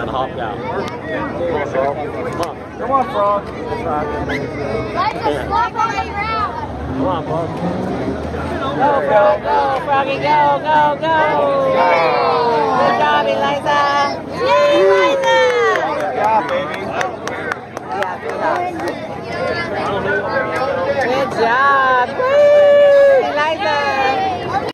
and hopped out. Come on, Frog. Let's just flop on the ground. Come on, Frog. Go, Froggy, go. Good job, Eliza. Yay!